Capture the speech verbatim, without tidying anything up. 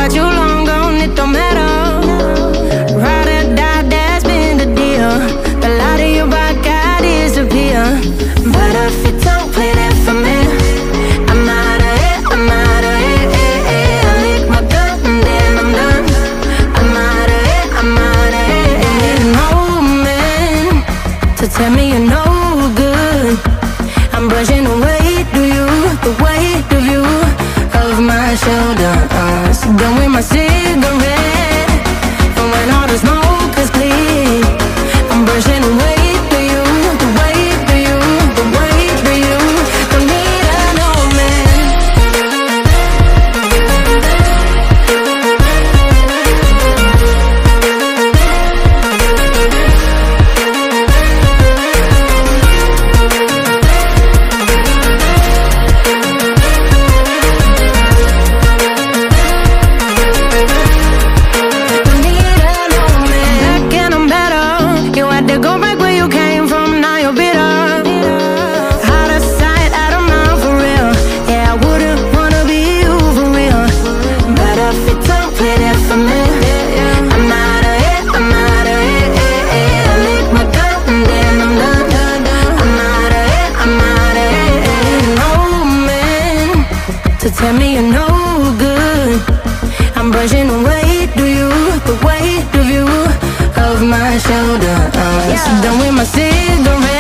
got you long gone, it don't matter. Ride or die, that's been the deal. The light of your bike, I disappear. But if you don't play that for me, I'm out of it, I'm out of it, eh, eh. I lick my gun and then I'm done. I'm out of it, I'm out of it, eh. Need an old man to tell me you're no good. I'm brushing the weight of you, the weight of you off my shoulder. uh, So done with my cigarette, and when all the smoke is clear, I'm brushing the weight of you, the weight of you, the weight of you. Don't need an old man. Tell me you're no good. I'm brushing the weight of you, the weight of you off my shoulder. uh, So done with my cigarette.